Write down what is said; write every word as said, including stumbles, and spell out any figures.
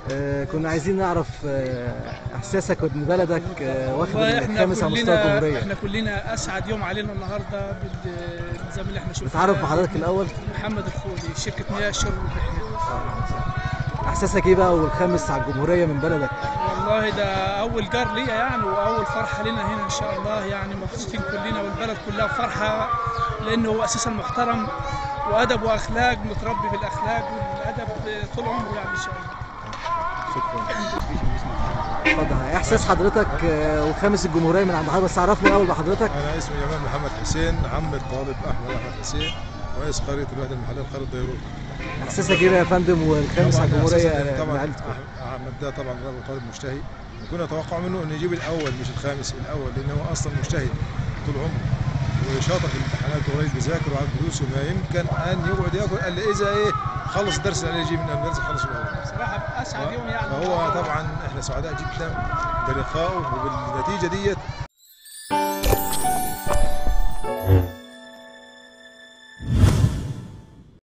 آه كنا عايزين نعرف آه احساسك ان بلدك آه واخد الخامس على مستوى كلنا الجمهوريه. احنا كلنا اسعد يوم علينا النهارده بالنظام اللي احنا شفناه. نتعرف بحضرتك الاول. محمد الخولي، شركه مياه الشرب والرحله. احساسك ايه بقى والخامس على الجمهوريه من بلدك؟ والله ده اول جار ليا يعني، واول فرحه لنا هنا ان شاء الله، يعني مبسوطين كلنا والبلد كلها فرحه، لانه هو اساسا محترم وادب واخلاق، متربي بالاخلاق والادب طول عمره يعني ان شاء الله. شكرا. اتفضل. ايه احساس حضرتك آه، وخامس الجمهوريه من عند حضرتك؟ بس عرفني الاول بحضرتك. انا اسمي جمال محمد حسين، عم الطالب احمد احمد حسين، رئيس قريه الوحده المحليه لقريه ديروت. احساسك ايه بقى يا فندم والخامس على الجمهوريه طبعا من عيلتكم؟ احمد ده طبعا راجل طالب مجتهد، وكنا نتوقع منه انه يجيب الاول مش الخامس، الاول، لانه هو اصلا مجتهد طول عمره وشاطر في الامتحانات وقريب بيذاكر وعارف دروسه، ما يمكن ان يقعد ياكل الا اذا ايه خلص الدرس اللي يجي من المدرسه خلص الاول. بصراحه اسعد يوم يعني. فهو طبعا احنا سعداء جدا بلقائه وبالنتيجه ديت.